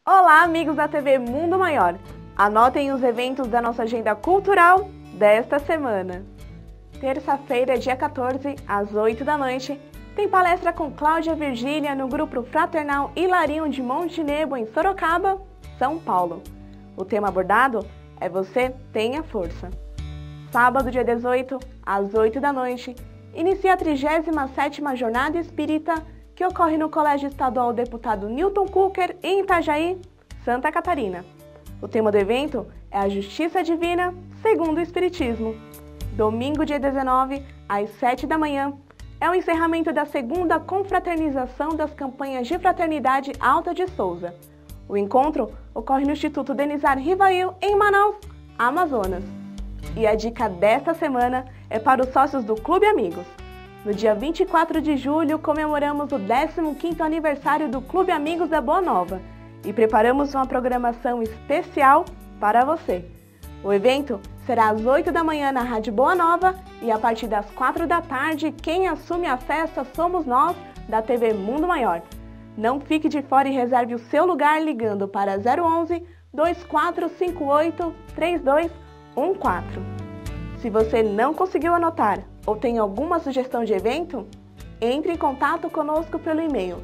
Olá, amigos da TV Mundo Maior! Anotem os eventos da nossa agenda cultural desta semana. Terça-feira, dia 14, às 8 da noite, tem palestra com Cláudia Virgínia no Grupo Fraternal Hilarinho de Monte Nebo, em Sorocaba, São Paulo. O tema abordado é Você Tenha Força. Sábado, dia 18, às 8 da noite, inicia a 37ª Jornada Espírita, que ocorre no Colégio Estadual Deputado Newton Cooker, em Itajaí, Santa Catarina. O tema do evento é a Justiça Divina segundo o Espiritismo. Domingo, dia 19, às 7 da manhã, é o encerramento da segunda confraternização das campanhas de fraternidade Alta de Souza. O encontro ocorre no Instituto Denizar Rivail, em Manaus, Amazonas. E a dica desta semana é para os sócios do Clube Amigos. No dia 24 de julho, comemoramos o 15º aniversário do Clube Amigos da Boa Nova e preparamos uma programação especial para você. O evento será às 8 da manhã na Rádio Boa Nova e a partir das 4 da tarde, quem assume a festa somos nós, da TV Mundo Maior. Não fique de fora e reserve o seu lugar ligando para 011 2458 3214. Se você não conseguiu anotar ou tem alguma sugestão de evento, entre em contato conosco pelo e-mail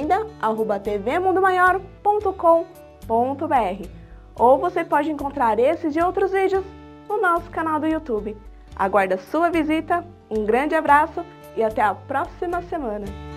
agenda@tvmundomaior.com.br ou você pode encontrar esses e outros vídeos no nosso canal do YouTube. Aguardo a sua visita, um grande abraço e até a próxima semana!